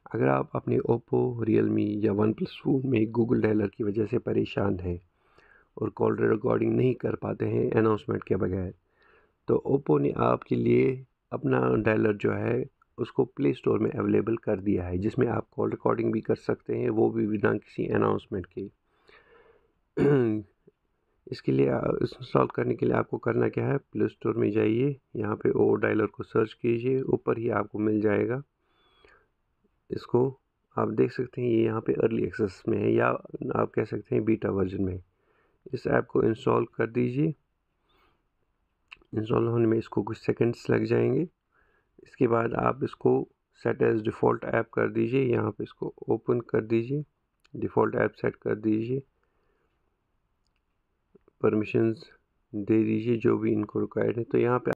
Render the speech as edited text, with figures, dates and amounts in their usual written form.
अगर आप अपने ओप्पो, रियलमी या वन प्लस फ़ोन में गूगल डायलर की वजह से परेशान हैं और कॉल रिकॉर्डिंग नहीं कर पाते हैं अनाउंसमेंट के बगैर, तो ओप्पो ने आपके लिए अपना डायलर जो है उसको प्ले स्टोर में अवेलेबल कर दिया है, जिसमें आप कॉल रिकॉर्डिंग भी कर सकते हैं, वो भी बिना किसी अनाउंसमेंट के। इसके लिए इंस्टॉल करने के लिए आपको करना क्या है, प्ले स्टोर में जाइए, यहाँ पे ओ डायलर को सर्च कीजिए, ऊपर ही आपको मिल जाएगा। इसको आप देख सकते हैं, ये यहाँ पे अर्ली एक्सेस में है या आप कह सकते हैं बीटा वर्जन में। इस ऐप को इंस्टॉल कर दीजिए। इंस्टॉल होने में इसको कुछ सेकंड्स लग जाएंगे। इसके बाद आप इसको सेट एज डिफ़ॉल्ट ऐप कर दीजिए, यहाँ पे इसको ओपन कर दीजिए, डिफ़ॉल्ट ऐप सेट कर दीजिए, परमिशंस दे दीजिए जो भी इनको रिक्वायर्ड है। तो यहाँ पे